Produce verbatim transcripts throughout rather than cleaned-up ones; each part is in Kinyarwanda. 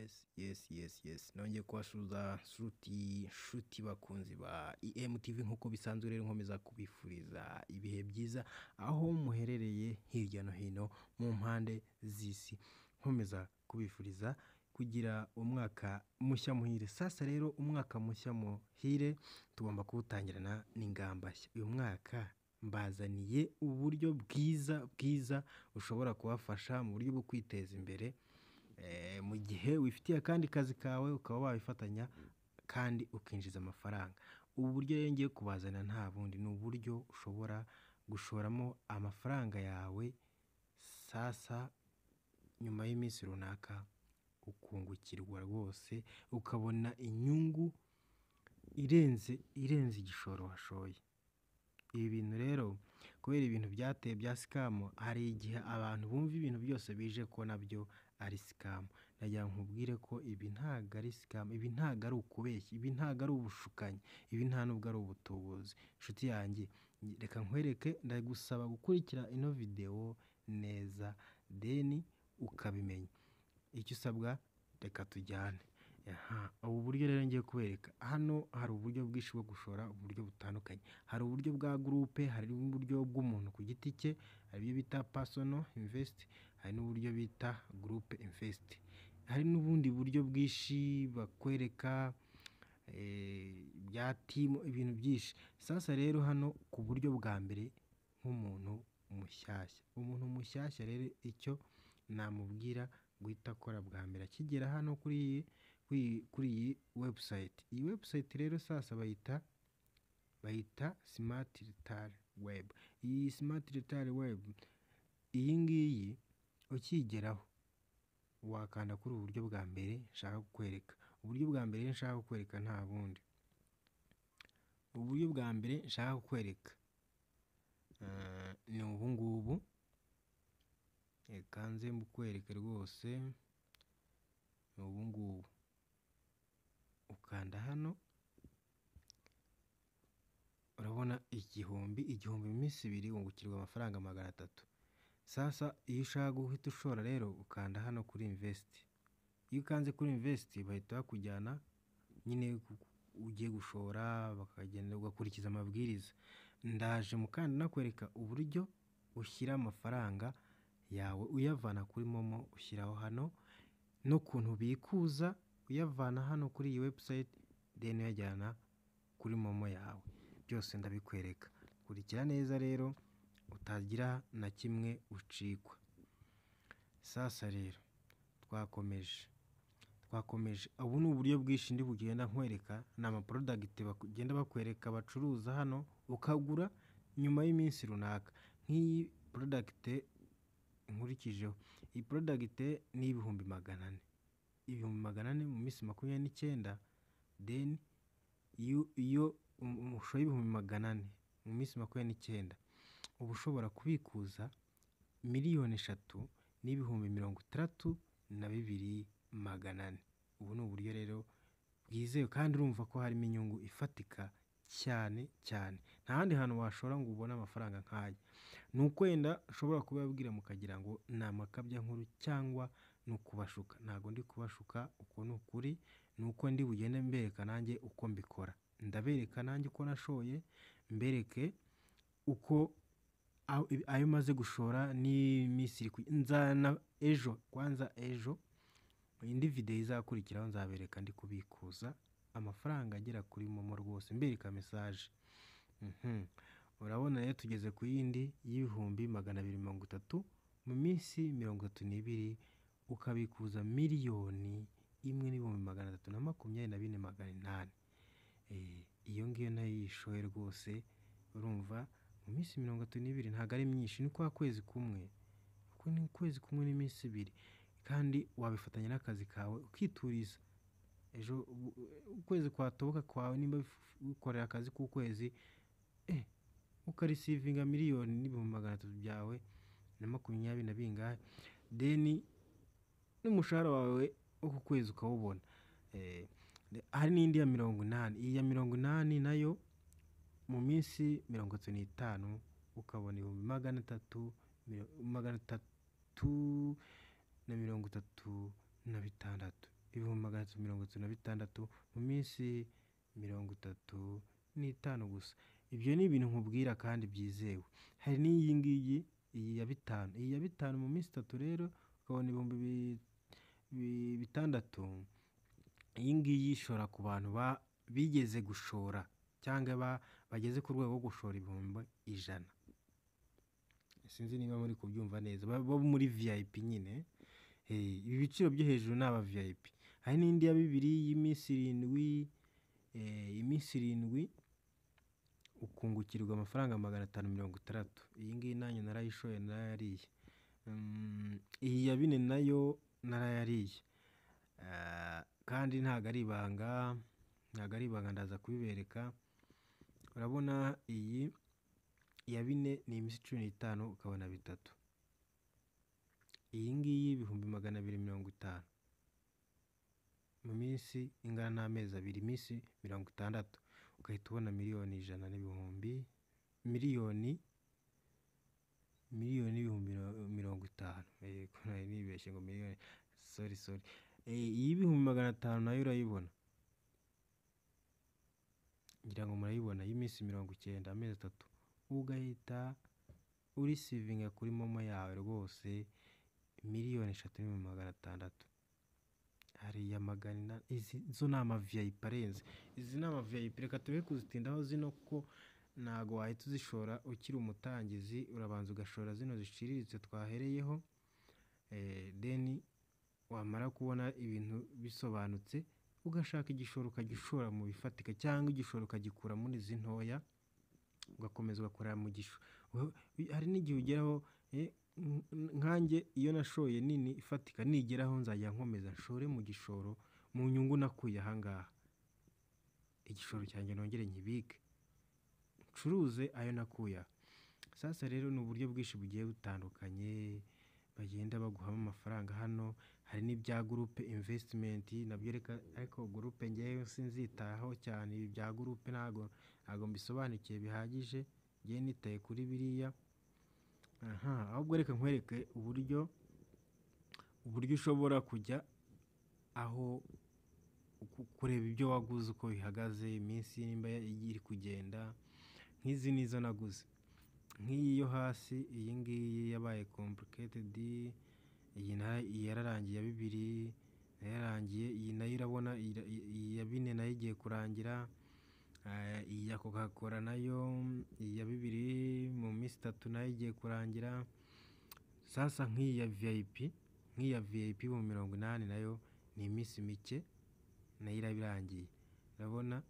Yes, yes, yes, yes. Nongeye kubasuhuza shuti shuti bakunzi ba E M T V nk'uko bisanzwe rero nkomeza kubifuriza ibihe byiza aho muherereye hirya no hino mu mpande z'isi. Nkomeza kubifuriza kugira umwaka mushya muhire. Sasa rero umwaka mushya muhire tugomba kuwutangirana n'ingamba nshya. Uyu mwaka mbazaniye uburyo bwiza bwiza ushobora kubafasha mu buryo bwo kwiteza imbere mu gihe wifitiye akandi kazi kawe ukaba wabifatanya kandi ukinjiza amafaranga. Ubu buryo rero ngiye kubazana nta bundi ni uburyo ushobora gushoramo amafaranga yawe sasa nyuma y'iminsi runaka ukungukirwa rwose ukabona inyungu irenze irenze igishoro washoye. Ibi bintu rero kubera ibintu byateye bya scam, hari igihe abantu bumva ibintu byose bije ko nabyo ari scam. Nagira nkubwire ko ibi ntago ari scam, ibi ntago ari ukubeshya, ibi ntago ari ubushukanyi, ibi nta nubwo ari ubutubuzi. Inshuti yanjye reka nkwereke, ndagusaba gukurikira ino video neza then ukabimenya. Icyo usabwa reka tujyane. Aha, ubu buryo rero ngiye kubereka hano hari uburyo bwinshi bwo gushora uburyo butandukanye. Hari uburyo bwa groupe, hari uburyo bw'umuntu ku giti cye, hari ibyo bita personal invest, hari n'uburyo bita group invest. Hari n'ubundi buryo bwinshi bakwereka eh bya team, ibintu byinshi. Sasa rero hano ku buryo bwa mbere nk'umuntu mushyashya, umuntu mushyashya rero icyo namubwira guhita akora bwa mbere akigera hano kuri kuri iyi website. Iyi website rero sasa bayita bayita Smart Retail Web. Iyi Smart Retail Web iyi ngiyi ukigeraho wakanda kuri uburyo bwa mbere nshaka kukwereka. Uburyo bwa mbere nshaka kukwereka nta bundi, uburyo bwa mbere nshaka kukwereka uh, ni ubu ngubu. Kanze mbukwereke rwose ni ubu ngubu. Ukanda hano urabona igihumbi igihumbi mu minsi ibiri wungukirwa amafaranga magana atatu. Sasa iyo ushaka guhita ushora rero ukanda hano kuri invest. Iyo ukanze kuri invest bahita bakujyana nyine ugiye gushora, bakagenda ugakurikiza amabwiriza. Ndaje mukanda nakwereka uburyo ushyira amafaranga yawe uyavana kuri Momo ushyiraho hano, no kuntu bikuza uyavana hano kuri iyi website then uyajyana kuri Momo yawe. Byose ndabikwereka, kurikira neza rero utagira na kimwe ucikwa. Sasa rero twakomeje twakomeje ubu ni uburyo bwinshi ndi bugenda nkwereka, ni ama product bagenda bakwereka bacuruza hano ukagura nyuma y'iminsi runaka. Nk'iyi product nkurikijeho, iyi product ni ibihumbi magana ane, ibihumbi magana ane mu minsi makumyabiri n'icyenda. Then iyo iyo umushoye ibihumbi magana ane mu minsi makumyabiri n'icyenda uba ushobora kubikuza miliyoni eshatu n'ibihumbi mirongo itandatu na bibiri magana ane. Ubu ni uburyo rero bwizewe kandi urumva ko harimo inyungu ifatika cyane cyane. Nta handi hantu washora ngo ubone amafaranga nk'aya. Nuko wenda ushobora kubabwira mukagira ngo ni amakabya nkuru cyangwa no kubashuka. Ntago ndi kubashuka, uko ni ukuri, nuko ndi bugende mbereka nanjye uko mbikora. Ndabereka nanjye uko nashoye, mbereke uko ayo maze gushora ni Misiri. Nzana ejo kwanza ejo indi video izakurikiraho nzabereka ndi kubikuza amafaranga agera kuri Momo rwose, mbereka message. Mhm, urabona rero tugeze ku yindi y'ibihumbi magana abiri mirongo itatu mu minsi mirongo itatu n'ibiri ukabikuza miliyoni imwe n'ibihumbi magana atatu na makumyabiri na bine magana inani. Eh iyo ngiyo nayo yishoye rwose, urumva mu minsi mirongo itatu n'ibiri ntago ari myinshi, ni kwa kwezi kumwe, kuko ni kwezi kumwe n'iminsi ibiri kandi wabifatanya n'akazi kawe ukituriza. Ejo ukwezi kwatoboka kwawe nimba ukorera akazi k'ukwezi eh ukarisivinga miliyoni n'ibihumbi magana atatu byawe na makumyabiri na bingahe, then n'umushahara wawe uko kwezi ukawubona. Eh hari n'indi ya mirongo inani. Iyi ya mirongo inani nayo mu minsi mirongo itatu n'itanu ukabona ibihumbi magana atatu magana atatu na mirongo itatu na bitandatu. ibihumbi magana atatu mirongo itatu na bitandatu mu minsi mirongo itatu n'itanu gusa. Ibyo ni ibintu nkubwira kandi byizewe. Hari n'iyi ngiyi, iyi ya bitanu. Iyi ya bitanu mu minsi itatu rero ukabona ibihumbi bi- bi- bitandatu. Iyi ngiyi ishora ku bantu ba- bigeze gushora cyangwa ba- bageze ku rwego rwo gushora ibihumbi ijana. Sinzi niba muri kubyumva neza. Ba- bo muri V I P nyine. Eh, ibi biciro byo hejuru ni aba V I P. Hari n'indi ya bibiri y'iminsi irindwi, eh, iminsi irindwi ukungukirwa amafaranga magana atanu mirongo itandatu. Iyi ngiyi nanjye narayishoye narayariye. Mm, iyi ya bine nayo narayariye. Ah, kandi ntabwo ari ibanga, ntabwo ari ibanga ndaza kubibereka. Urabona iyi iya bine ni iminsi cumi n'itanu ukabona bitatu. Iyi ngiyi ibihumbi magana abiri mirongo itanu mu minsi ingana n'amezi abiri, iminsi mirongo itandatu ugahita ubona miliyoni ijana n'ibihumbi miliyoni miliyoni n'ibihumbi miro- mirongo itanu. Eh, ko nari nibeshye ngo miliyoni, sorry sorry. Eh, iyi ibihumbi magana atanu nayo urayibona, ngira ngo murayibona, y'iminsi mirongo icyenda, amezi atatu, ugahita urisivinga kuri momo yawe rwose miliyoni eshatu n'ibihumbi magana atandatu. Hariya magana inani, izi zo ni ama V I P arenze. Izi ni ama V I P, reka tureke kuzitindaho zino kuko ntago wahita uzishora ukiri umutangizi, urabanza ugashora zino ziciriritse twahereyeho. Eh, then wamara kubona ibintu bisobanutse ugashaka igishoro ukagishora mu bifatika, cyangwa igishoro ukagikura muri izi ntoya ugakomeza ugakorera mu gisho. Uho- hari n'igihe ugeraho, eh, n- n- nkanjye iyo nashoye nini ifatika nigeraho nzajya nkomeza nshore mu gishoro mu nyungu nakuye ahangaha, igishoro cyanjye nongere nkibike ncuruze ayo nakuye aha. Sasa rero ni uburyo bwinshi bugiye butandukanye bagenda baguhamo amafaranga. Hano hari n'ibya groupe investment nabyo, reka ariko groupe ngewe sinzitaho cyane. Ibi bya groupe ntago ntago mbisobanukiye bihagije, ngiye nitaye kuri biriya. Aha, ahubwo reka nkwereke uburyo uburyo ushobora kujya aho ku- kureba ibyo waguze uko bihagaze, iminsi nimba iri kugenda. Nk'izi nizo naguze, nk'iyi yo hasi, iyi ngiyi yabaye complicated. Iyi na- iyi yararangiye ya bibiri yararangiye. Iyi nayo urabona, ira- iyi ya bine nayo igiye kurangira. Eh, iyi ya Coca-Cola nayo, iyi ya bibiri mu minsi itatu nayo igiye kurangira. Sasa nk'iyi ya V I P, nk'iyi ya V I P mu mirongo inani nayo ni iminsi mike nayo iraba irangiye. Urabona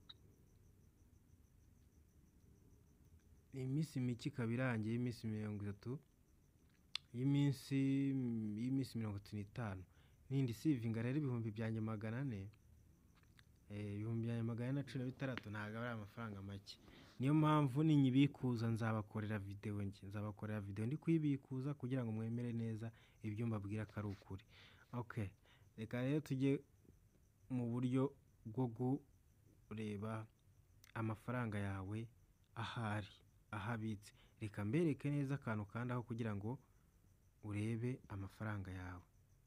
ni iminsi mike ikaba irangiye, y'iminsi mirongo itatu, y'iminsi y'iminsi mirongo itatu n'itanu. Nindi sivinga rero ibihumbi byanjye magana ane. Eh, ibihumbi byanjye magana ane na cumi na bitandatu ntabwo ari amafaranga make. Niyo mpamvu ninyibikuza nzabakorera video njye nzabakorera video ndi kuyibikuza kugira ngo mwemere neza ibyo mbabwira ko ari ukuri. Okay, reka rero tujye mu buryo bwo kureba amafaranga yawe ahari, ahabitse. Reka mbereke neza akantu kandi aho kugira ngo urebe amafaranga yawe.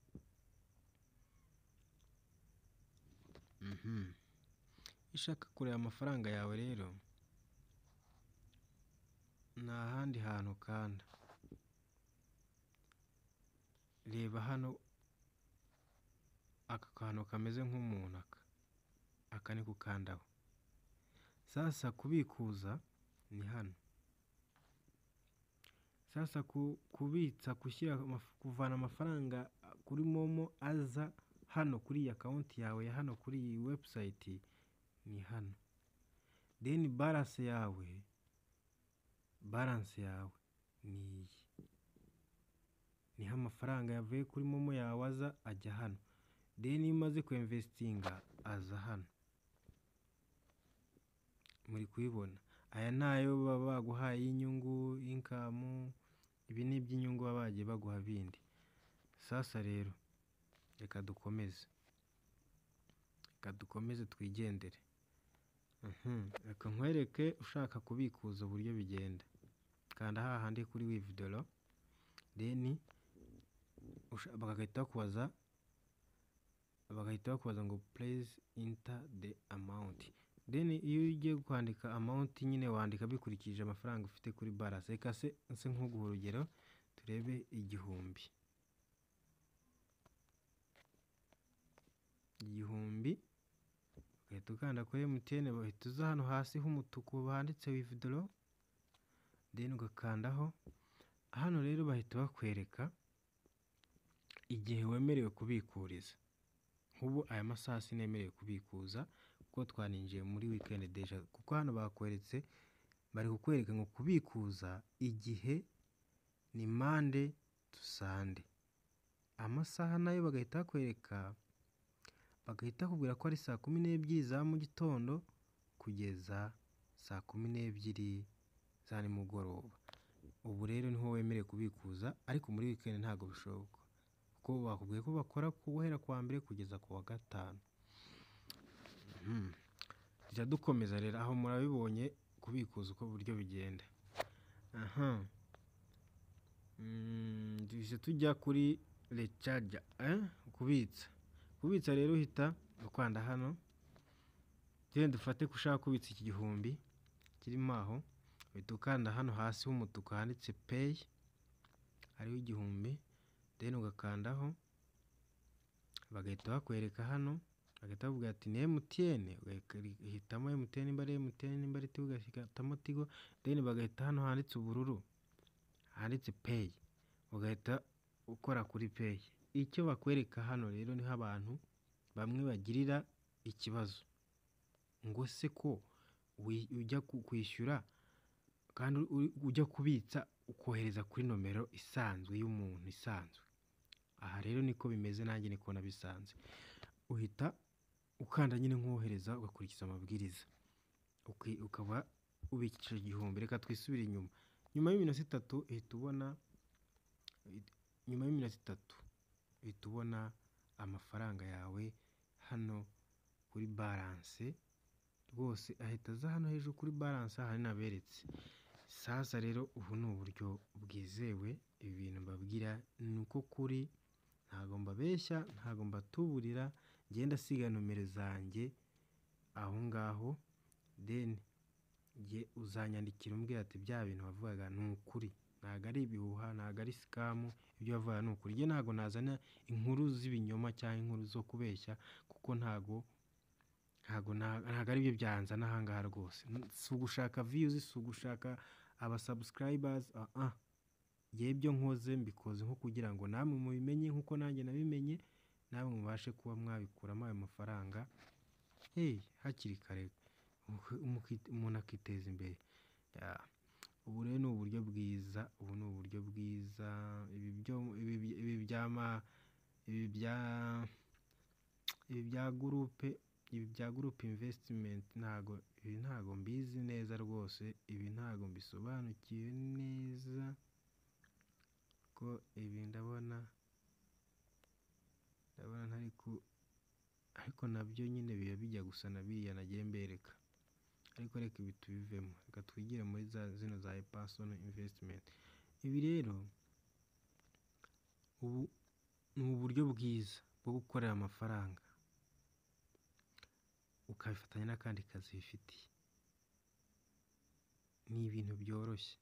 Mhm. Ishaka kureba amafaranga yawe rero, nta handi hantu kanda. Reba hano aka kantu kameze nk'umuntu aka. Aka ni gukandaho. Sasa kubikuza ni hano. Sasa ku- kubitsa, gushyira amaf- kuvana amafaranga kuri momo aza hano kuri iyi account yawe ya hano kuri iyi website ni hano. Then balance yawe, balance yawe ni iyi. Niho amafaranga yavuye kuri momo yawe aza ajya hano. Then iyo umaze kuinvestinga aza hano. Muri kubibona, aya nayo baba baguhaye y'inyungu, income. Ibi ni iby'inyungu baba bagiye baguha bindi. Sasa rero reka dukomeze, reka dukomeze twigendere. Mhm. Reka nkwereke ushaka kubikuza uburyo bigenda. Kanda hahandi kuri withdraw, then usha- bagahita bakubaza bagahita bahita bakubaza ngo please enter the amount, then iyo ugiye kwandika amount nyine wandika bikurikije amafaranga ufite kuri balance. Reka se nse nk'uguha urugero turebe igihumbi igihumbi ugahita ukanda kuri M T N, bahita uza hano hasi h'umutuku handitse withdraw, then ugakandaho. Hano rero bahita bakwereka igihe wemerewe kubikuriza. Nk'ubu aya masaha sinemerewe kubikuza kuko twaninjiye muri weekend deja, kuko hano bakweretse bari kukwereka ngo kubikuza igihe ni Monday to Sunday. Amasaha nayo bagahita bakwereka, bagahita bakubwira ko ari saa kumi n'ebyiri za mu gitondo kugeza saa kumi n'ebyiri za nimugoroba. Ubu rero niho wemerewe kubikuza, ariko muri weekend ntabwo bishoboka kuko bakubwiye ko bakora guhera kuwa mbere kugeza kuwa gatanu. Tujya dukomeza rero, aho murabibonye kubikuza uko buryo bigenda. Aha tuje tujya kuri recharge, eh kubitsa. Kubitsa rero uhita ukanda hano, tugende dufate kushaka kubitsa iki gihumbi kirimo aho, uhita ukanda hano hasi h'umutuku handitse pay, hariho igihumbi, then ugakandaho, bagahita bakwereka hano, bagahita bavuga ati ni M T N, ugahitamo M T N, nimba ari M T N, nimba ari Tigo ugahitamo Tigo, then bagahita hano handitse ubururu handitse pay, ugahita ukora kuri pay. Icyo bakwereka hano rero niho abantu bamwe bagirira ikibazo, ngo se ko ujya kwishyura kandi ujya kubitsa ukohereza kuri nomero isanzwe y'umuntu isanzwe. Aha rero niko bimeze, nanjye niko nabisanze. Uhita ukanda nyine nk'uwohereza ugakurikiza amabwiriza, ukaba ubikije igihumbi. Reka twisubire inyuma. Nyuma y'iminota itatu uhita ubona nyuma y'iminota itatu uhita ubona amafaranga yawe hano kuri balance. Rwose ahita aza hano hejuru kuri balance, aha naberetse. Sasa rero ubu ni uburyo bwizewe, ibi bintu mbabwira ni uko kuri, ntago mbabeshya, ntago mbatuburira. Ngenda siga nomero zanjye aho ngaho, then nge uzanyandikira umbwira ati bya bintu wavugaga ni ukuri, ntago ari ibihuha, ntago ari scam, ibyo wavuga ni ukuri. Nge ntago nazana inkuru z'ibinyoma cyangwa inkuru zo kubeshya, kuko ntago ntago ntago ari byo byanzana aha ngaha rwose. Si ugushaka views, si ugushaka aba subscribers, ah ah nge ibyo nkoze mbikoze nko kugira ngo namwe mubimenye nkuko nanjye nabimenye, namwe mubashe kuba mwabikuramo ayo mafaranga hey hakiri kare, umuntu akiteza imbere. Ubu rero ni uburyo bwiza, ubu ni uburyo bwiza. Ibi byo ibi byama ibi bya ibi bya groupe ibi bya groupe investment ntago ibi ntago mbizi neza rwose, ibi ntago mbisobanukiwe neza ko ibi ndabona ndabona ntari ku, ariko nabyo nyine biba bijya gusa na biriya nagiye mbereka. Ariko reka ibi tubivemo, reka twigire muri za zino za personal investment. Ibi rero ubu ni uburyo bwiza bwo gukorera amafaranga ukabifatanya n'akandi kazi bifitiye. Ni ibintu byoroshye.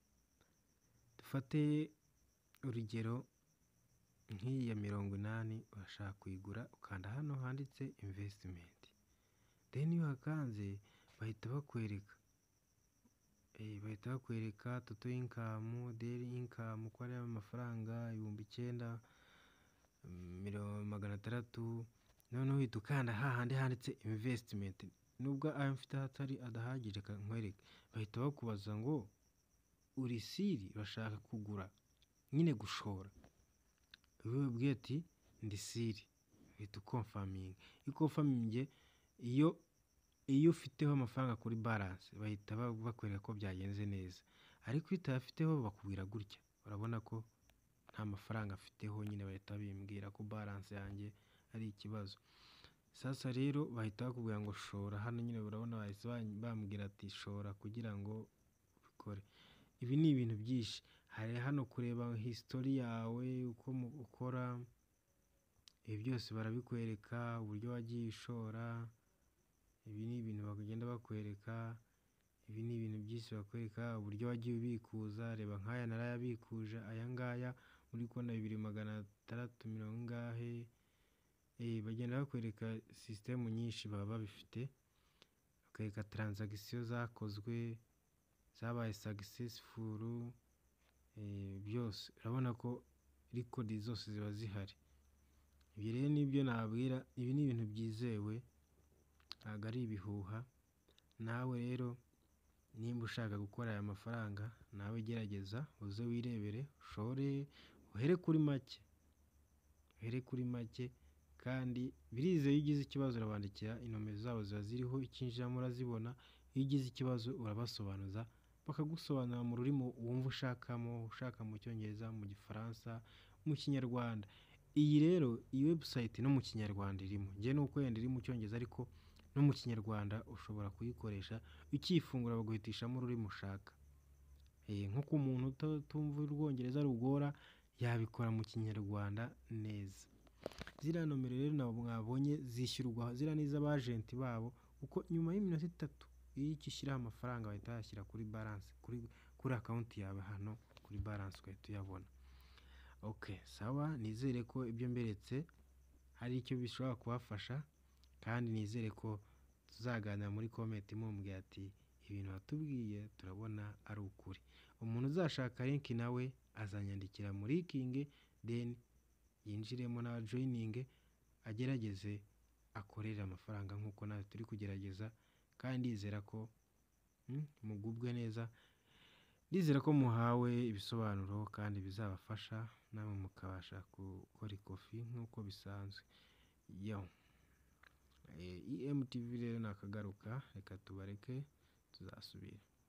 Dufate urugero nk'iyi ya mirongo inani, urashaka kuyigura, ukanda hano handitse investment, then iyo hakanze bahita bakwereka eh bahita bakwereka total income, daily income, ko ari amafaranga ibihumbi icyenda magana atandatu. Noneho uhita ukanda hahandi handitse investment, nubwo ayo mfite hatari adahagije kankwereke. Bahita bakubaza ngo uri siri, urashaka kugura nyine gushora. Wowe ubwiye ati ndi siri, uhita ukonfaminga. Iyo ukonfaminge, iyo iyo ufiteho amafaranga kuri balance bahita bakwereka ko byagenze neza, ariko iyo utayafiteho bakubwira gutya, urabona ko nta mafaranga afiteho, nyine bahita bimbwira ko balance yanjye ari ikibazo. Sasa rero bahita bakubwira ngo shora hano, nyine urabona bahise bambwira ati shora kugira ngo ubikore. Ibi ni ibintu byinshi, hari hano kureba history yawe uko ukora, ibi byose barabikwereka uburyo wagiye ushora, ibi ni ibintu bagenda bakwereka, ibi ni ibintu byinshi bakwereka uburyo wagiye ubikuza, reba nk'aya narayabikuje aya ngaya muri kubona bibiri magana atandatu mirongo ingahe, bagenda bakwereka sisitemu nyinshi baba babifite, bakwereka taranzagisiyo zakozwe zabaye sagisesifuru, byose urabona ko rikodi zose ziba zihari. Ibi rero nibyo nabwira, ibi ni ibintu byizewe ntabwo ari ibihuha. Nawe rero nimba ushaka gukora aya mafaranga, nawe gerageza uze wirebere, ushore uhere kuri make, uhere kuri make kandi birizeye. Iyo ugize ikibazo urabandikira, inomero zabo ziba ziriho, ikinjiramo urazibona. Iyo ugize ikibazo urabasobanuza bakagusobanurira mu rurimi wumva ushakamo, ushaka mu cyongereza, mu gifaransa, mu kinyarwanda. Iyi rero iyi website no mu kinyarwanda irimo, njye nuko yenda iri mu cyongereza ariko no mu kinyarwanda ushobora kuyikoresha, ukifungura baguhitishamo ururimi ushaka. Nk'uko umuntu utumva urwongereza rugora yabikora mu kinyarwanda neza. Ziriya nomero rero nabo mwabonye zishyurwa, ziriya ni iz'abajenti babo, kuko nyuma y'iminota itatu iyo ukishyiraho amafaranga bahita bayashyira kuri balance, kuri kuri akawunti yawe hano kuri balance ugahita uyabona. Okay, sawa, nizere ko ibyo mberetse hari icyo bishobora kubafasha, kandi nizere ko tuzaganira muri comment mumbwira ati ibintu watubwiye turabona ari ukuri. Umuntu uzashaka link nawe azanyandikira muri linking, then yinjiremo na joining, agerageze akorera amafaranga nk'uko nawe turi kugerageza, kandi ndizera ko mugubwe neza, ndizera ko muhawe ibisobanuro kandi bizabafasha namwe mukabasha gukora ikofi nk'uko bisanzwe. Yo, E M T V rero nakagaruka, reka tubareke tuzasubira.